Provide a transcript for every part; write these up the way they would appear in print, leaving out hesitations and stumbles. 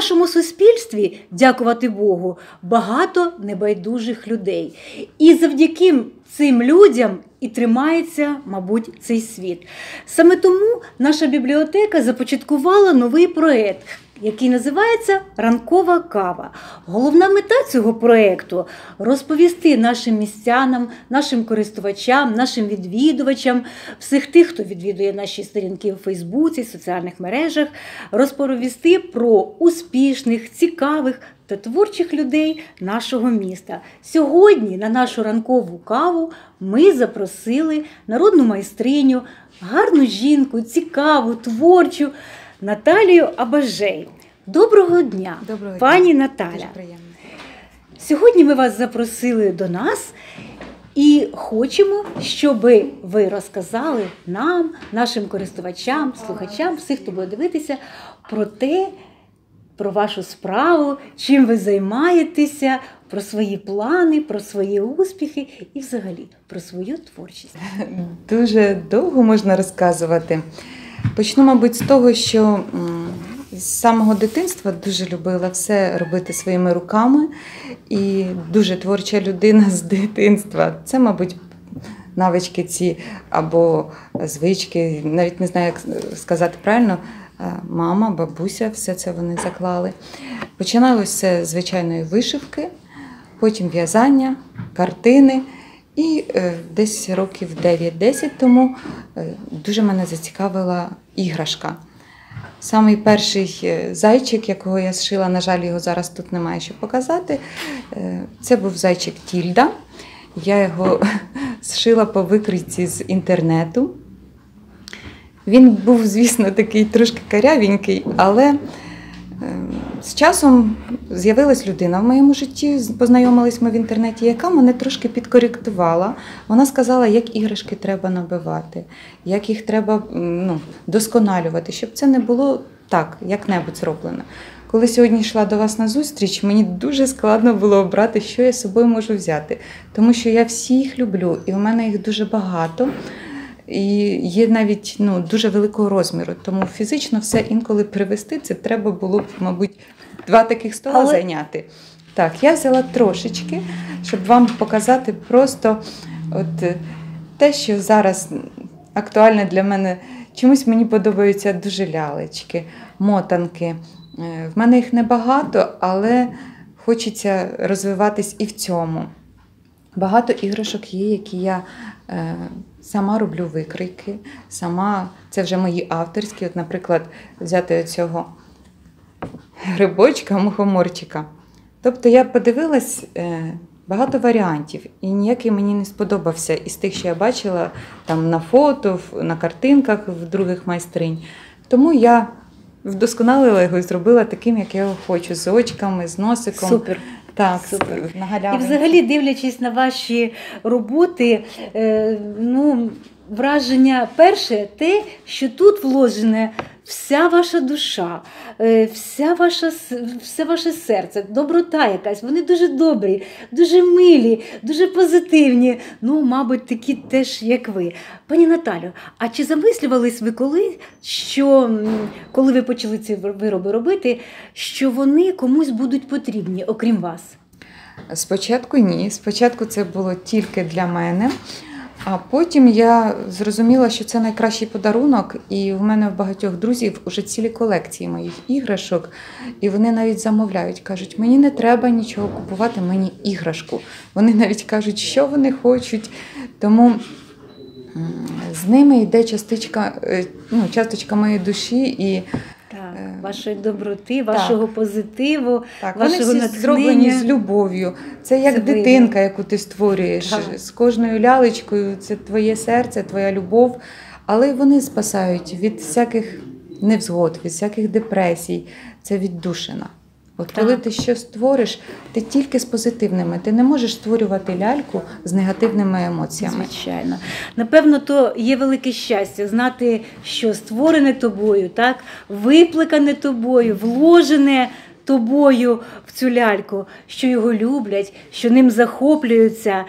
нашому суспільстві, дякувати Богу, багато небайдужих людей. І завдяки цим людям і тримається, мабуть, цей світ. Саме тому наша бібліотека започаткувала новий проєкт, який називається «Ранкова кава». Головна мета цього проєкту – розповісти нашим містянам, нашим користувачам, нашим відвідувачам, всіх тих, хто відвідує наші сторінки у Фейсбуці, соціальних мережах, розповісти про успішних, цікавих та творчих людей нашого міста. Сьогодні на нашу ранкову каву ми запросили народну майстриню, гарну жінку, цікаву, творчу Наталію Абажей. Доброго дня, пані Наталя. Дуже приємно. Сьогодні ми вас запросили до нас і хочемо, щоб ви розказали нам, нашим користувачам, слухачам, всіх, хто буде дивитися, про те, про вашу справу, чим ви займаєтеся, про свої плани, про свої успіхи і взагалі про свою творчість. Дуже довго можна розказувати. Почну, мабуть, з того, що з самого дитинства дуже любила все робити своїми руками. І дуже творча людина з дитинства. Це, мабуть, навички ці або звички, навіть не знаю, як сказати правильно, мама, бабуся, все це вони заклали. Починалося з звичайної вишивки, потім в'язання, картини. І десь років 9-10 тому дуже мене зацікавила іграшка. Самий перший зайчик, якого я зшила, на жаль, його зараз тут немає що показати, це був зайчик Тільда. Я його зшила по викрійці з інтернету. Він був, звісно, такий трошки карявенький, але з часом з'явилась людина в моєму житті, познайомились ми в інтернеті, яка мене трошки підкоректувала. Вона сказала, як іграшки треба набивати, як їх треба досконалювати, щоб це не було так, як-небудь зроблено. Коли сьогодні йшла до вас на зустріч, мені дуже складно було обрати, що я з собою можу взяти. Тому що я всі їх люблю, і в мене їх дуже багато. І є навіть дуже великого розміру, тому фізично все інколи привезти, це треба було б, мабуть, 2 таких стола зайняти. Так, я взяла трошечки, щоб вам показати просто те, що зараз актуальне для мене. Чомусь мені подобаються дуже лялечки, мотанки. В мене їх небагато, але хочеться розвиватись і в цьому. Багато іграшок є, які я сама роблю викрійки, це вже мої авторські. От, наприклад, взяти цього грибочка, мухоморчика. Тобто я подивилась багато варіантів, і ніякий мені не сподобався із тих, що я бачила там на фото, на картинках в других майстринь. Тому я вдосконалила його і зробила таким, як я його хочу, з очками, з носиком. Супер. Так, супер. На галявинці. І взагалі, дивлячись на ваші роботи, враження перше те, що тут вложена вся ваша душа, все ваше серце, доброта якась. Вони дуже добрі, дуже милі, дуже позитивні. Мабуть, такі теж, як ви. Пані Наталю, а чи замислювались ви коли ви почали ці вироби робити, що вони комусь будуть потрібні, окрім вас? Спочатку ні. Спочатку це було тільки для мене. А потім я зрозуміла, що це найкращий подарунок, і в мене в багатьох друзів вже цілі колекції моїх іграшок, і вони навіть замовляють, кажуть, мені не треба нічого купувати, мені іграшку. Вони навіть кажуть, що вони хочуть, тому з ними йде часточка моєї душі і вашої доброти, вашого позитиву, вашого вони всі натхнення. Зроблені з любов'ю. Це як дитинка, яку ти створюєш. З кожною лялечкою це твоє серце, твоя любов. Але вони спасають від всяких невзгод, від всяких депресій. Це віддушина. Коли ти щось створиш, ти тільки з позитивними. Ти не можеш створювати ляльку з негативними емоціями. Звичайно. Напевно, то є велике щастя знати, що створене тобою, виплекане тобою, вложене тобою в цю ляльку, що його люблять, що ним захоплюються.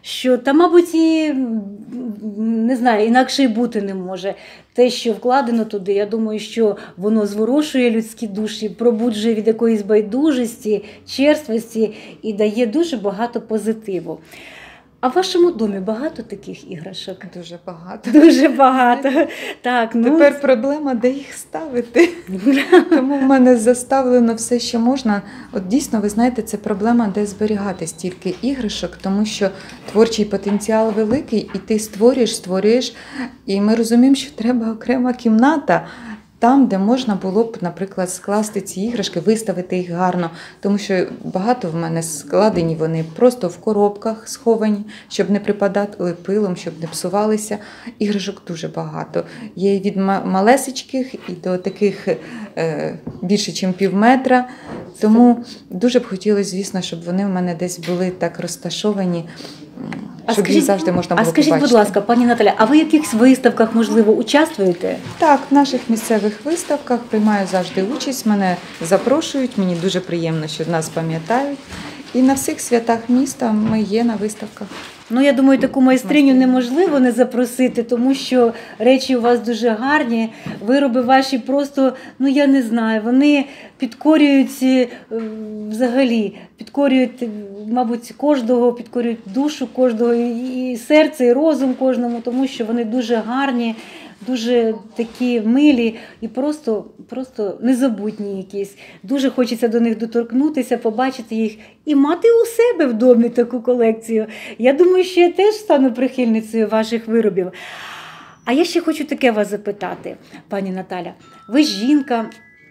що та, мабуть, і не знаю, інакше й бути не може. Те, що вкладено туди, я думаю, що воно зворушує людські душі, пробуджує від якоїсь байдужості, черствості і дає дуже багато позитиву. А в вашому домі багато таких іграшок? Дуже багато. Дуже багато. Так, Тепер проблема, де їх ставити. Тому в мене заставлено все, що можна. От дійсно, ви знаєте, це проблема, де зберігати стільки іграшок, тому що творчий потенціал великий, і ти створюєш, і ми розуміємо, що треба окрема кімната, там, де можна було б, наприклад, скласти ці іграшки, виставити їх гарно. Тому що багато в мене складені вони просто в коробках сховані, щоб не припадали пилом, щоб не псувалися. Іграшок дуже багато. Є від малесечких і до таких більше, ніж півметра. Тому дуже б хотілося, звісно, щоб вони в мене десь були так розташовані, щоб їх завжди можна було побачити. А скажіть, будь ласка, пані Наталя, а ви в якихось виставках, можливо, участвуєте? Так, в наших місцевих виставках приймаю завжди участь, мене запрошують, мені дуже приємно, що нас пам'ятають. І на всіх святах міста ми є на виставках. Ну, я думаю, таку майстриню неможливо не запросити, тому що речі у вас дуже гарні, вироби ваші просто, ну я не знаю, вони підкорюють взагалі, підкорюють, мабуть, кожного, підкорюють душу кожного, і серце, і розум кожному, тому що вони дуже гарні, дуже такі милі і просто незабутні якісь. Дуже хочеться до них доторкнутися, побачити їх і мати у себе в домі таку колекцію. Я думаю, що я теж стану прихильницею ваших виробів. А я ще хочу таке вас запитати, пані Наталя. Ви жінка,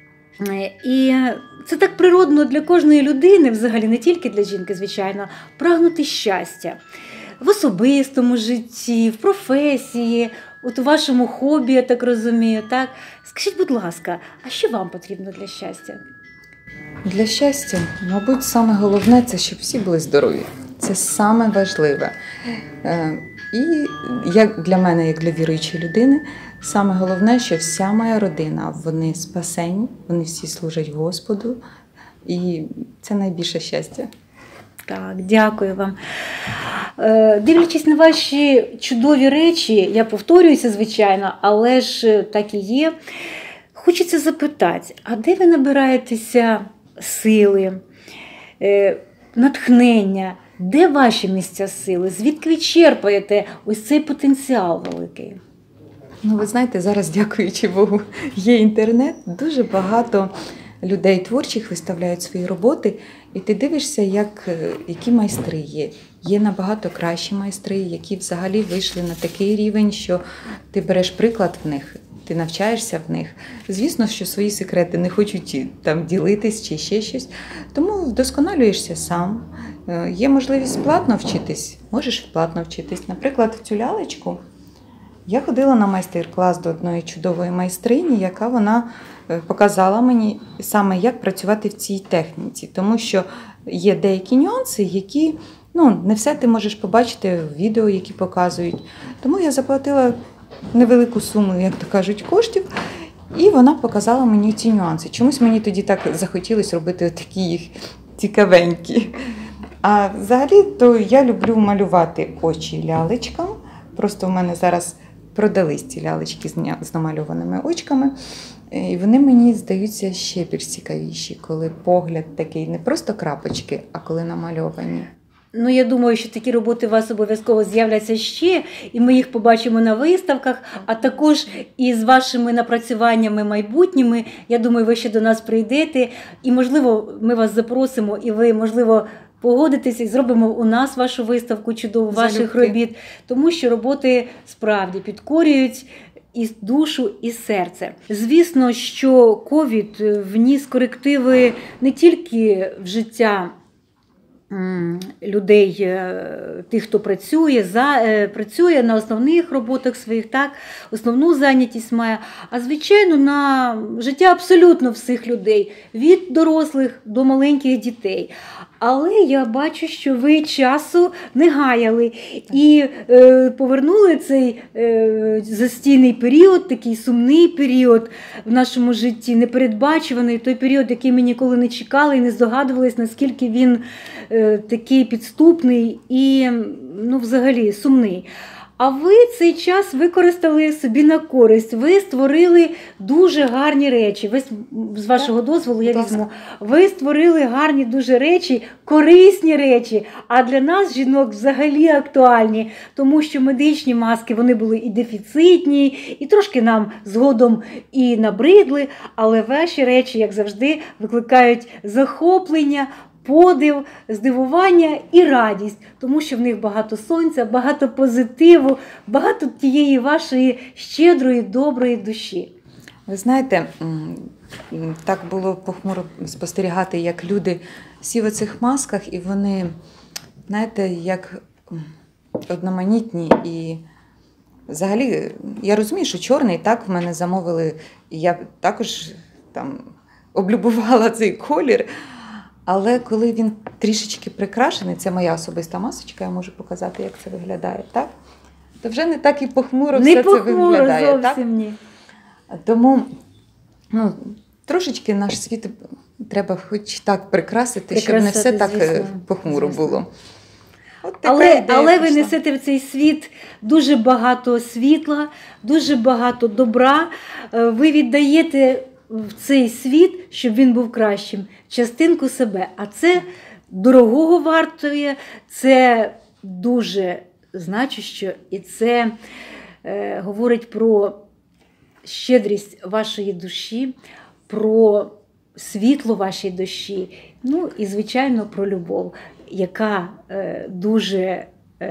і це так природно для кожної людини, взагалі не тільки для жінки, звичайно, прагнути щастя в особистому житті, в професії, от у вашому хобі, я так розумію, так? Скажіть, будь ласка, а що вам потрібно для щастя? Для щастя, мабуть, саме головне – це щоб всі були здорові. Це саме важливе. І як для мене, як для віруючої людини, саме головне, що вся моя родина, вони спасені, вони всі служать Господу, і це найбільше щастя. Так, дякую вам. Дивлячись на ваші чудові речі, я повторююся, звичайно, але ж так і є. Хочеться запитати, а де ви набираєтеся сили, натхнення? Де ваші місця сили? Звідки ви черпаєте ось цей потенціал великий? Ну, ви знаєте, зараз, дякуючи Богу, є інтернет, дуже багато людей творчих виставляють свої роботи, і ти дивишся, які майстри є. Є набагато кращі майстри, які взагалі вийшли на такий рівень, що ти береш приклад в них, ти навчаєшся в них. Звісно, що свої секрети не хочуть там ділитись чи ще щось, тому вдосконалюєшся сам. Є можливість платно вчитись, можеш платно вчитись. Наприклад, в цю лялечку я ходила на майстер-клас до одної чудової майстрині, яка вона показала мені саме, як працювати в цій техніці. Тому що є деякі нюанси, які не все ти можеш побачити в відео, які показують. Тому я заплатила невелику суму, як то кажуть, коштів, і вона показала мені ці нюанси. Чомусь мені тоді так захотілося робити такі їх цікавенькі. А взагалі, то я люблю малювати очі лялечкам. Просто в мене зараз продались ці лялечки з намальованими очками. І вони мені здаються ще більш цікавіші, коли погляд такий, не просто крапочки, а коли намальовані. Ну, я думаю, що такі роботи у вас обов'язково з'являться ще, і ми їх побачимо на виставках, а також і з вашими напрацюваннями майбутніми. Я думаю, ви ще до нас прийдете, і, можливо, ми вас запросимо, і ви, можливо, погодитеся і зробимо у нас вашу виставку чудову ваших робіт, тому що роботи справді підкорюють і душу, і серце. Звісно, що ковід вніс корективи не тільки в життя людей, тих, хто працює на основних роботах своїх, так, основну зайнятість має, а звичайно на життя абсолютно всіх людей, від дорослих до маленьких дітей. Але я бачу, що ви часу не гаяли і повернули цей застійний період, такий сумний період в нашому житті, непередбачуваний, той період, який ми ніколи не чекали і не здогадувались, наскільки він такий підступний і взагалі сумний. А ви цей час використали собі на користь. Ви створили дуже гарні речі. Ви, з вашого дозволу, я візьму. Ви створили гарні дуже речі, корисні речі, а для нас, жінок, взагалі актуальні. Тому що медичні маски, вони були і дефіцитні, і трошки нам згодом і набридли. Але ваші речі, як завжди, викликають захоплення, подив, здивування і радість, тому що в них багато сонця, багато позитиву, багато тієї вашої щедрої, доброї душі. Ви знаєте, так було похмуро спостерігати, як люди всі в цих масках, і вони, знаєте, як одноманітні. І взагалі, я розумію, що чорний, так, в мене замовили, і я також там облюбувала цей колір. Але коли він трішечки прикрашений, це моя особиста масочка, я можу показати, як це виглядає, так? То вже не так і похмуро все це виглядає. Не зовсім ні. Тому трошечки наш світ треба хоч так прикрасити, щоб не все так похмуро було. Але ви несете в цей світ дуже багато світла, дуже багато добра. Ви віддаєте в цей світ, щоб він був кращим, частинку себе. А це дорогого вартує, це дуже значущо, і це говорить про щедрість вашої душі, про світло вашої душі, і, звичайно, про любов, яка дуже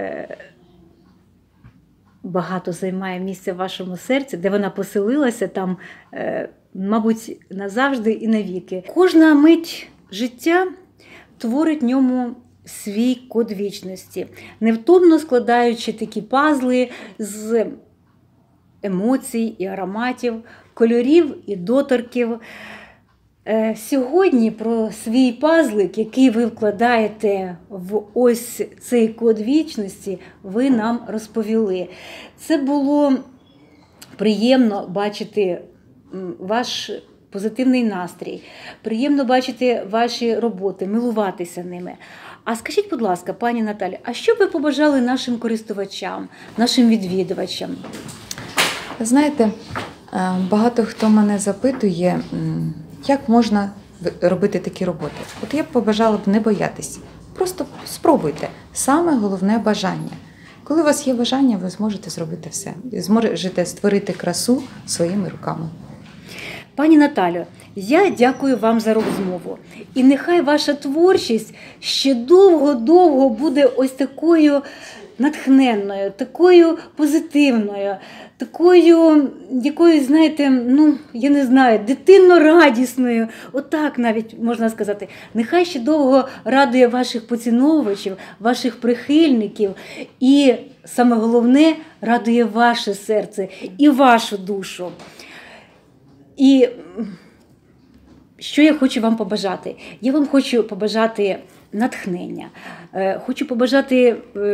багато займає місця в вашому серці, де вона поселилася там, мабуть, назавжди і навіки. Кожна мить життя творить в ньому свій код вічності, невтомно складаючи такі пазли з емоцій і ароматів, кольорів і доторків. Сьогодні про свій пазлик, який ви вкладаєте в ось цей код вічності, ви нам розповіли. Це було приємно бачити ваш позитивний настрій, приємно бачити ваші роботи, милуватися ними. А скажіть, будь ласка, пані Наталі, а що б ви побажали нашим користувачам, нашим відвідувачам? Знаєте, багато хто мене запитує, як можна робити такі роботи. От я б побажала б не боятися. Просто спробуйте. Саме головне – бажання. Коли у вас є бажання, ви зможете зробити все. Зможете створити красу своїми руками. Пані Наталю, я дякую вам за розмову. І нехай ваша творчість ще довго-довго буде ось такою натхненною, такою позитивною, такою, якою, знаєте, я не знаю, дитинно-радісною. Отак навіть можна сказати. Нехай ще довго радує ваших поціновувачів, ваших прихильників. І саме головне, радує ваше серце і вашу душу. І що я хочу вам побажати? Я вам хочу побажати натхнення, хочу побажати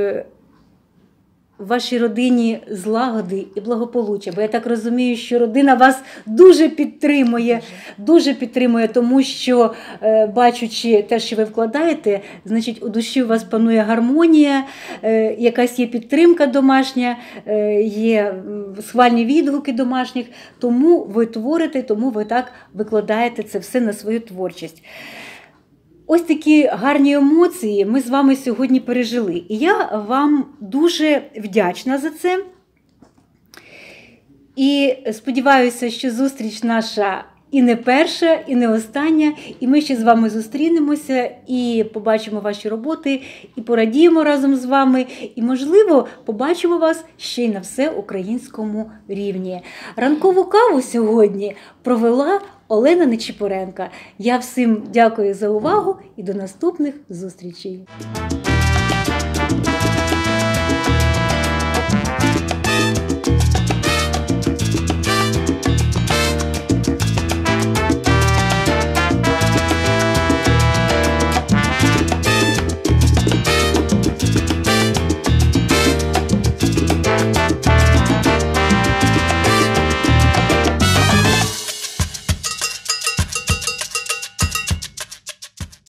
вашій родині злагоди і благополуччя. Бо я так розумію, що родина вас дуже підтримує, тому що, бачучи те, що ви вкладаєте, значить, у душі у вас панує гармонія, якась є підтримка домашня, є схвальні відгуки домашніх, тому ви творите, тому ви так викладаєте це все на свою творчість. Ось такі гарні емоції ми з вами сьогодні пережили. І я вам дуже вдячна за це. І сподіваюся, що зустріч наша і не перша, і не остання. І ми ще з вами зустрінемося і побачимо ваші роботи, і порадіємо разом з вами. І, можливо, побачимо вас ще й на всеукраїнському рівні. Ранкову каву сьогодні провела Олена Нечіпоренка. Я всім дякую за увагу і до наступних зустрічей.